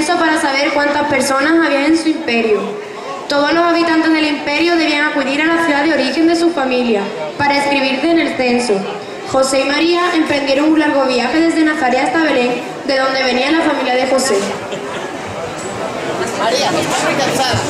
censo para saber cuántas personas había en su imperio. Todos los habitantes del imperio debían acudir a la ciudad de origen de su familia para inscribirse en el censo. José y María emprendieron un largo viaje desde Nazaret hasta Belén, de donde venía la familia de José. María, estás muy cansada.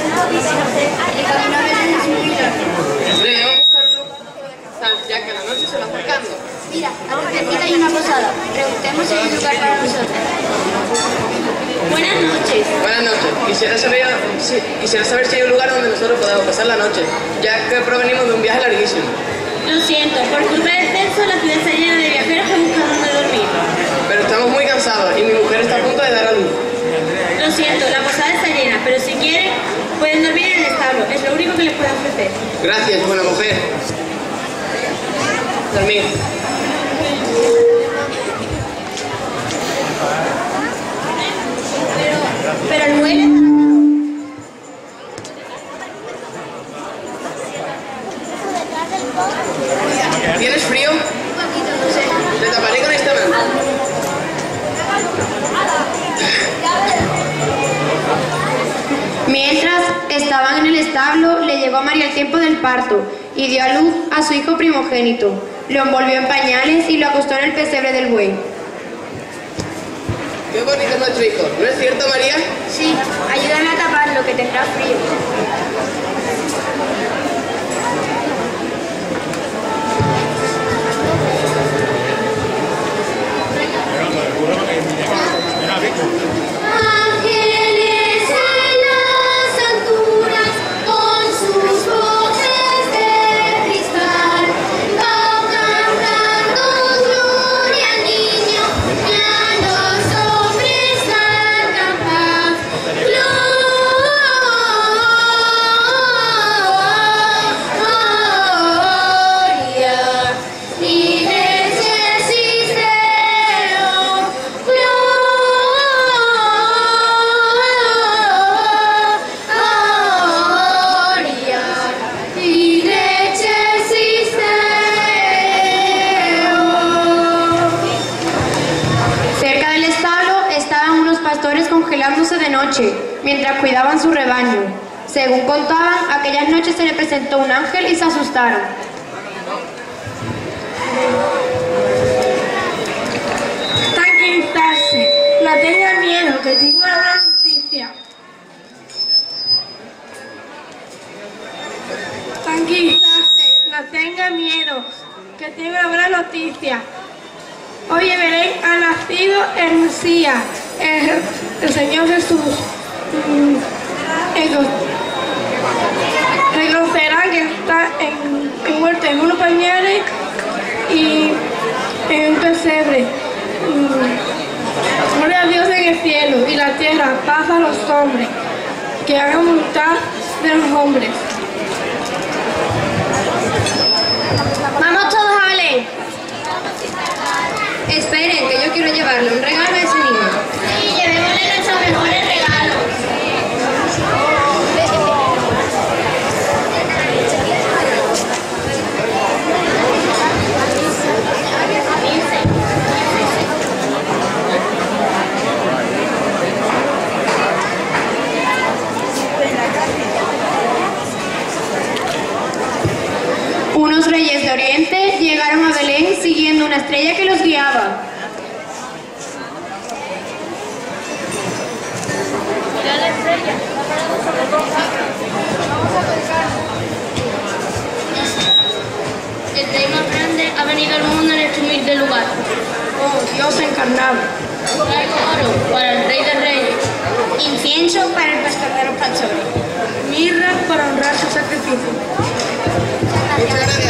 Debemos buscar un lugar donde descansar, ya que la noche se va acercando. Mira, aquí cerquita hay una posada. Preguntemos si hay un lugar para nosotros. Buenas noches. Buenas noches. Quisiera saber si hay un lugar donde nosotros podamos pasar la noche, ya que provenimos de un viaje larguísimo. Lo siento, por culpa del censo la ciudad está llena de viajeros que buscan donde dormir. Pero estamos muy cansados y mi mujer está a punto de dar a luz. Lo siento, la posada está llena, pero si quieren pueden dormir en el establo. Es lo único que les puedo ofrecer. Gracias, buena mujer. Dormir. Pero el mueble... ¿Tienes frío? Te taparé con esta manta. Mientras estaban en el establo, le llegó a María el tiempo del parto y dio a luz a su hijo primogénito. Lo envolvió en pañales y lo acostó en el pesebre del buey. Qué bonito es nuestro hijo, ¿no es cierto, María? Sí, ayúdame a taparlo, que tendrá frío. Ángeles en las alturas, con sus voces de cristal, van cantando gloria al niño, y a los hombres salgan paz. Gloria, y congelándose de noche, mientras cuidaban su rebaño. Según contaban, aquellas noches se le presentó un ángel y se asustaron. Tranquilizarse, no tengan miedo, que tengo una buena noticia. Tranquilizarse, no tengan miedo, que tengo una buena noticia. Hoy en Belén ha nacido el Mesías, el Señor Jesús. Reconocerán que está envuelto en unos pañales y en un pesebre. Gloria a Dios en el cielo y la tierra, paz a los hombres, que hagan voluntad de los hombres. ¡Vamos todos a Belén! Esperen, que yo quiero llevarle un regalo a ese niño. Sí, llevémosle nuestros mejores regalos. Unos reyes de Oriente llegaron a Belén siguiendo una estrella que los guiaba. Mira la estrella. El rey más grande ha venido al mundo en este humilde lugar. Oh, Dios encarnado. Traigo oro para el rey de reyes. Incienso para el pastor de los pastores. Mirra para honrar su sacrificio. Muchas gracias.